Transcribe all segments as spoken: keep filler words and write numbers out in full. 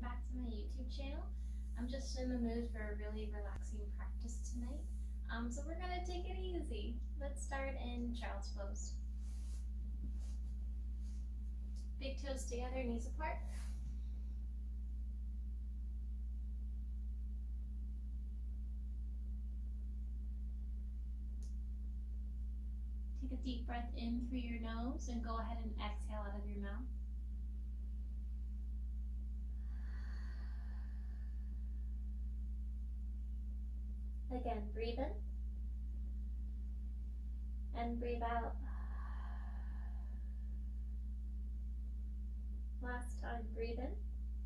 back to my YouTube channel. I'm just in the mood for a really relaxing practice tonight. Um, so we're gonna take it easy. Let's start in child's pose. Big toes together, knees apart. Take a deep breath in through your nose and go ahead and exhale out of your mouth. Again, breathe in and breathe out. Last time, breathe in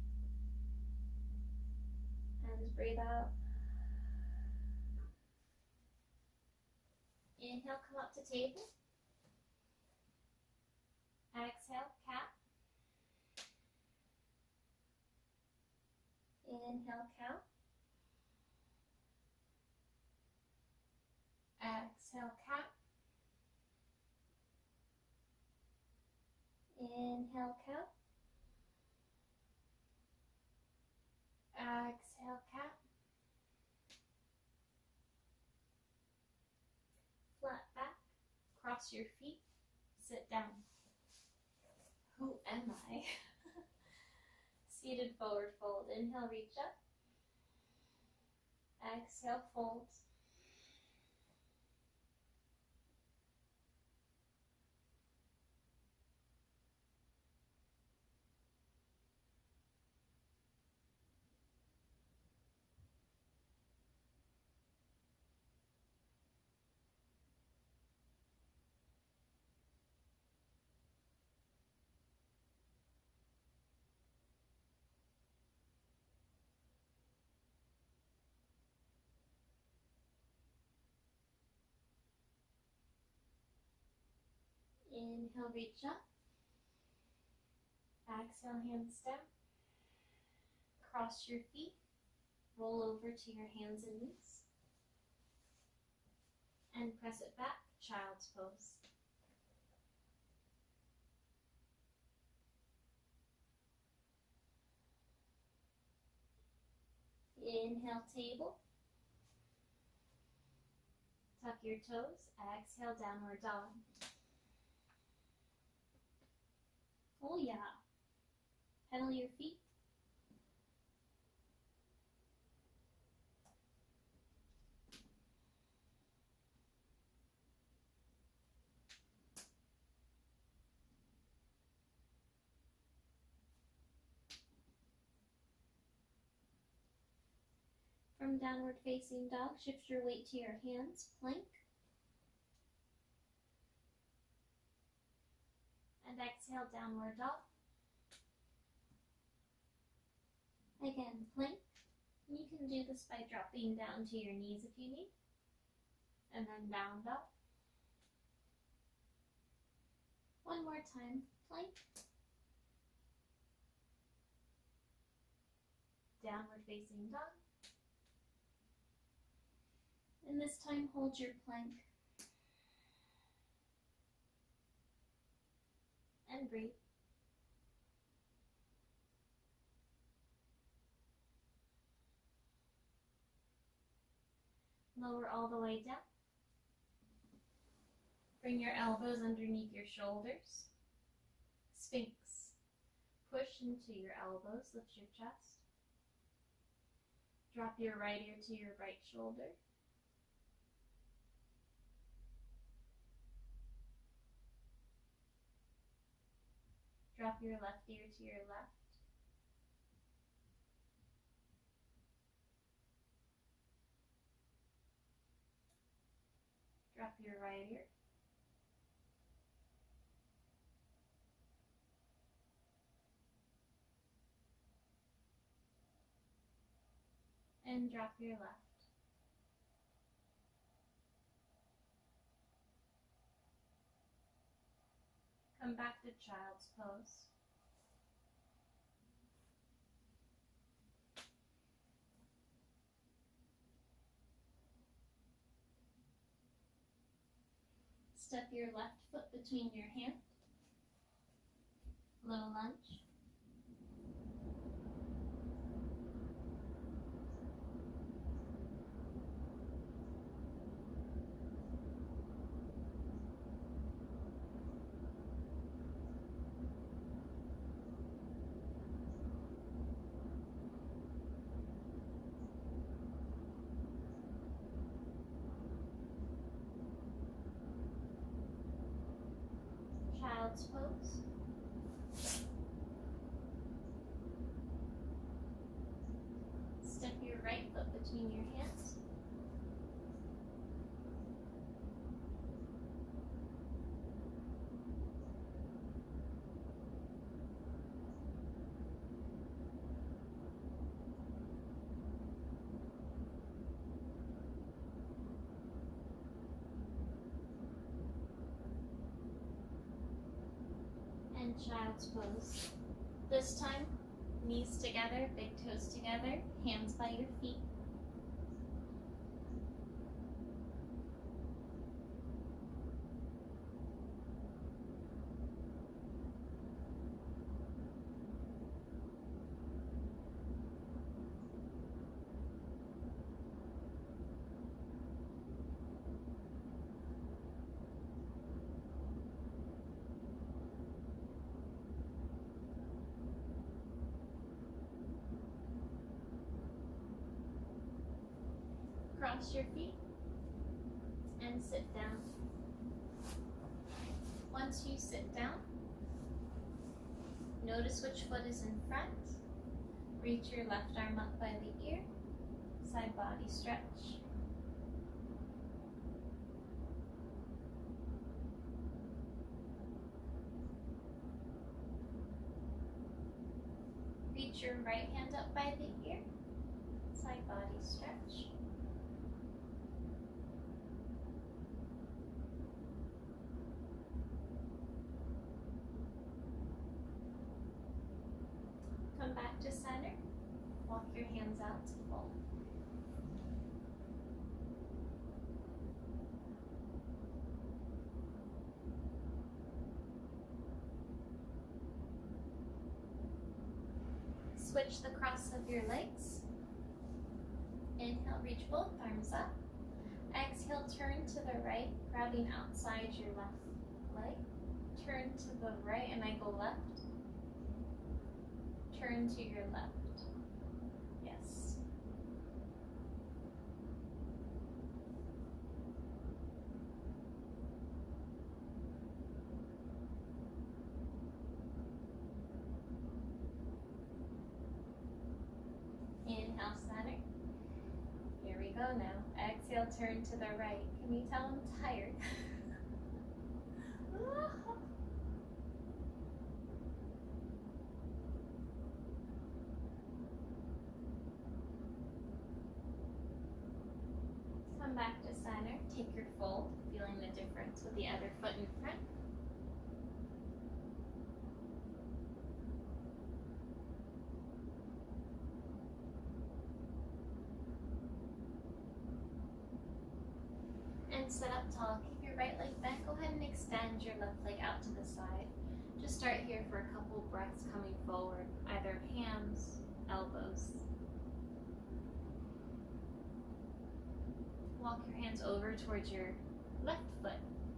and breathe out. Inhale, come up to table. Exhale, cat. Inhale, cow. Exhale, cat. Inhale, cow. Exhale, cat. Flat back, cross your feet, sit down. Who am I? Seated forward fold. Inhale, reach up. Exhale, fold. Inhale, reach up. Exhale, hands down. Cross your feet. Roll over to your hands and knees. And press it back, child's pose. Inhale, table. Tuck your toes. Exhale, downward dog. Oh yeah. Pedal your feet. From downward facing dog, shift your weight to your hands, plank. And exhale, downward dog. Again, plank. You can do this by dropping down to your knees if you need. And then down dog. One more time, plank. Downward facing dog. And this time, hold your plank. And breathe. Lower all the way down. Bring your elbows underneath your shoulders. Sphinx. Push into your elbows, lift your chest. Drop your right ear to your right shoulder. Drop your left ear to your left. Drop your right ear. And drop your left. Come back to child's pose. Step your left foot between your hands. Low lunge. pose. Step your right foot between your hands. And child's pose. This time, knees together, big toes together, hands by your feet. Cross your feet and sit down. Once you sit down, notice which foot is in front. Reach your left arm up by the ear. Side body stretch. Reach your right hand up by the ear. Side body stretch. Come back to center. Walk your hands out to fold. Switch the cross of your legs. Inhale, reach both arms up. Exhale, turn to the right, grabbing outside your left leg. Turn to the right, and I go left. Turn to your left. Yes. Inhale, center. Here we go now. Exhale, turn to the right. Can you tell I'm tired? Come back to center. Take your fold, feeling the difference with the other foot in front. And sit up tall. Keep your right leg bent. Go ahead and extend your left leg out to the side. Just start here for a couple breaths coming forward, either hands, elbows. Walk your hands over towards your left foot.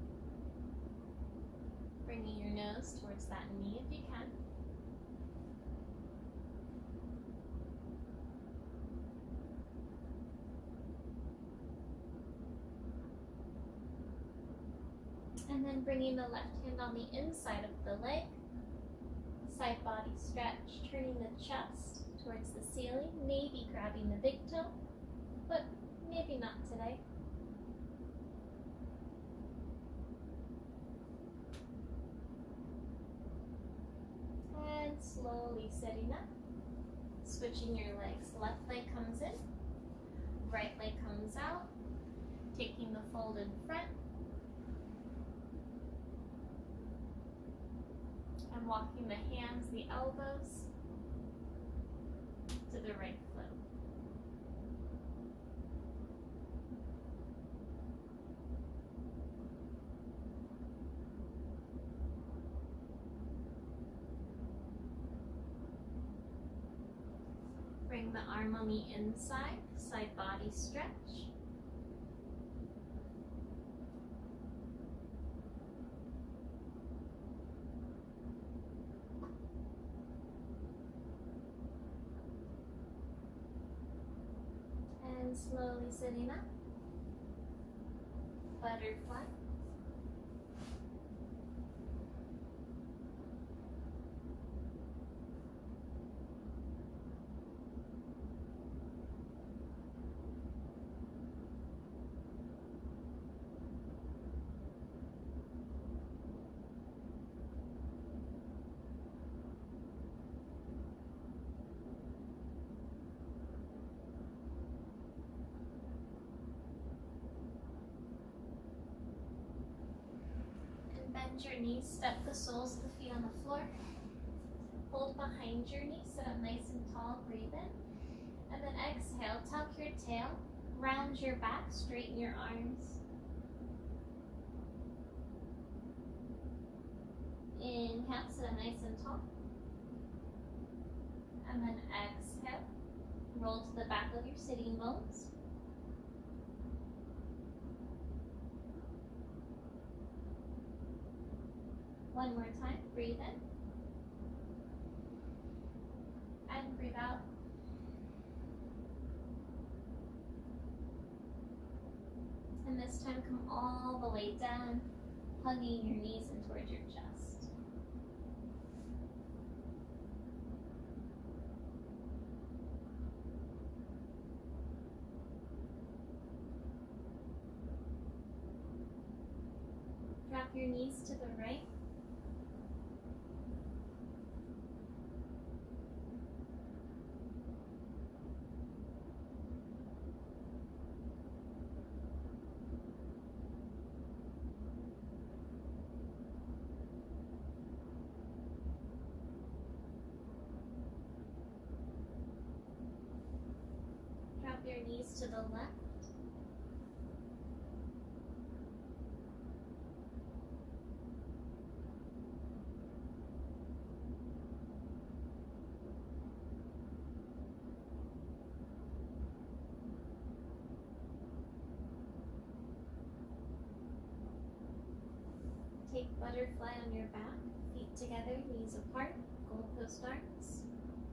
Bringing your nose towards that knee if you can. And then bringing the left hand on the inside of the leg. Side body stretch, turning the chest towards the ceiling, maybe grabbing the big toe, but maybe not today. And slowly sitting up, switching your legs. Left leg comes in, right leg comes out, taking the fold in front, and walking the hands, the elbows, to the right foot. Bring the arm on the inside, side body stretch. And slowly sitting up, butterfly. Bend your knees, step the soles of the feet on the floor. Hold behind your knees, sit up nice and tall, breathe in. And then exhale, tuck your tail, round your back, straighten your arms. Inhale, sit up nice and tall. And then exhale, roll to the back of your sitting bones. One more time, breathe in. And breathe out. And this time come all the way down, hugging your knees in towards your chest. Drop your knees to the right. Drop your knees to the left. Take butterfly on your back, feet together, knees apart, goalpost arms.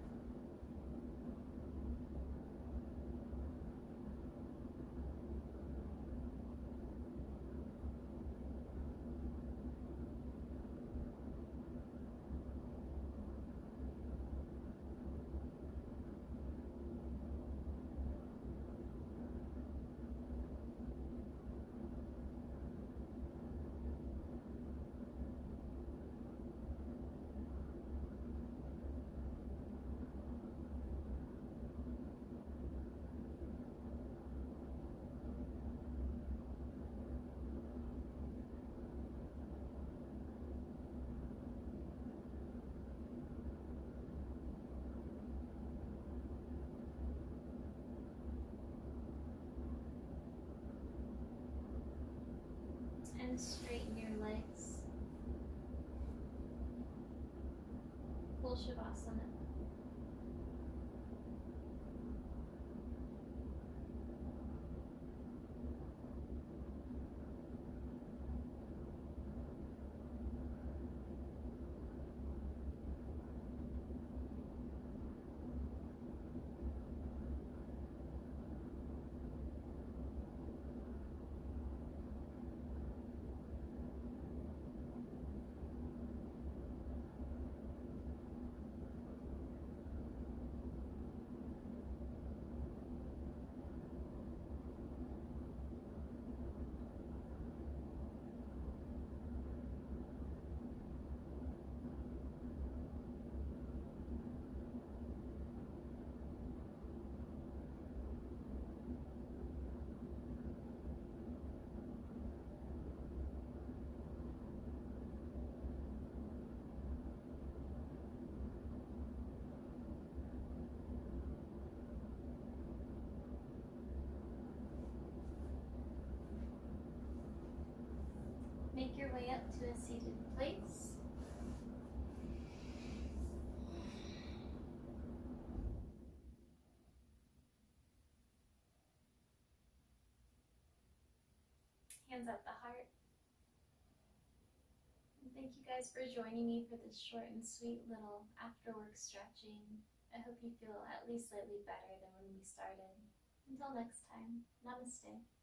And straighten your legs. Full Shavasana. Make your way up to a seated place. Hands at the heart. And thank you guys for joining me for this short and sweet little after work stretching. I hope you feel at least slightly better than when we started. Until next time, namaste.